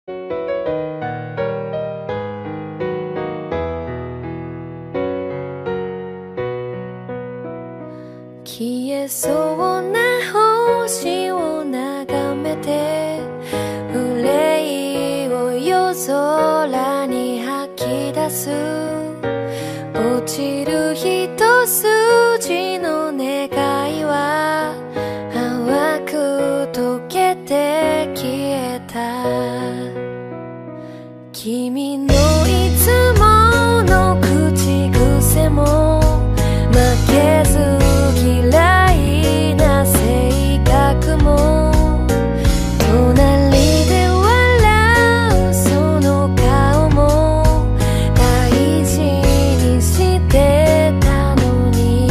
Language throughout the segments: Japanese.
消えそうな星を眺めて憂いを夜空に吐き出す落ちる一筋の願いは淡く溶けて消えた君のいつもの口癖も負けず嫌いな性格も隣で笑うその顔も大事にしてたのに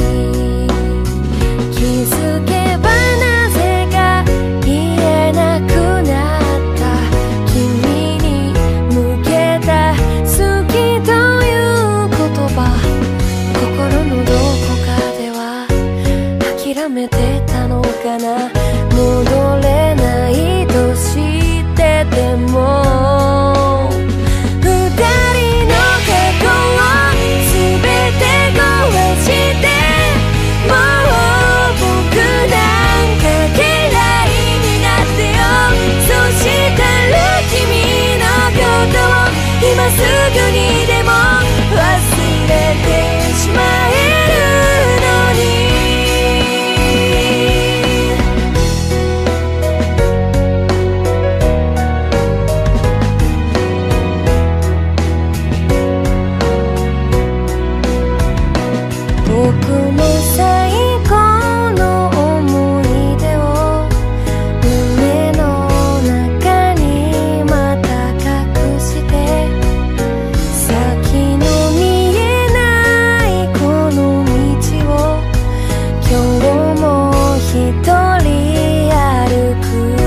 気づけばなぜか言えなくなった君に向けた好きという言葉心のどこかでは諦めてたのかな戻れないと知ってても二人の過去を全て壊してもう僕なんか嫌いになってよそしたら君のことを今すぐにでも忘れてしまえるのに僕の最後の思い出を胸の中にまた隠して先の見えないこの道を今日も一人歩く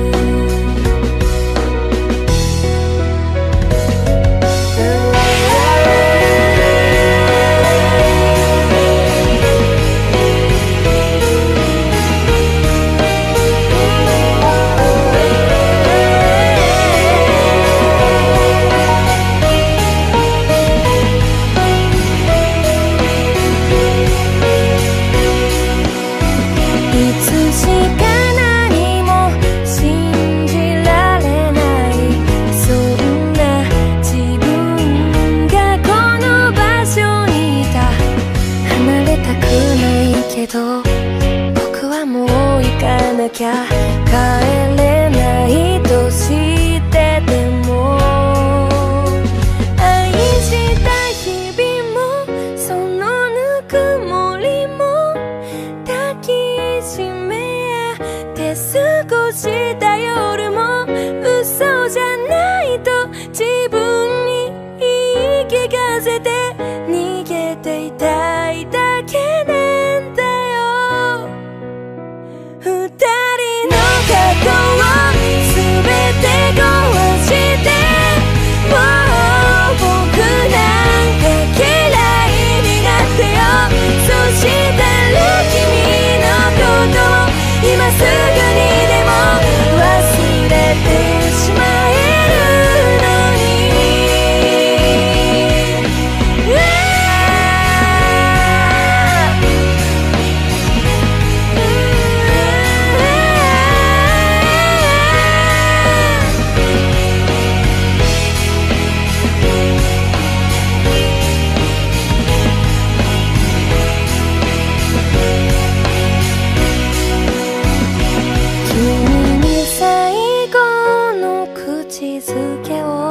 いつしか何も信じられないそんな自分がこの場所にいた離れたくないけど僕はもう行かなきゃ帰れないと知ってても愛した日々もそのぬくもりも抱きしめ合って過ごした夜も嘘じゃないと自分に言い聞かせて逃げていたいだけなんだよ二人の過去を全て壊してもう僕なんか嫌いになってよそしたら君のことを今すぐにでも忘れてしまえるのに君に最後の口づけを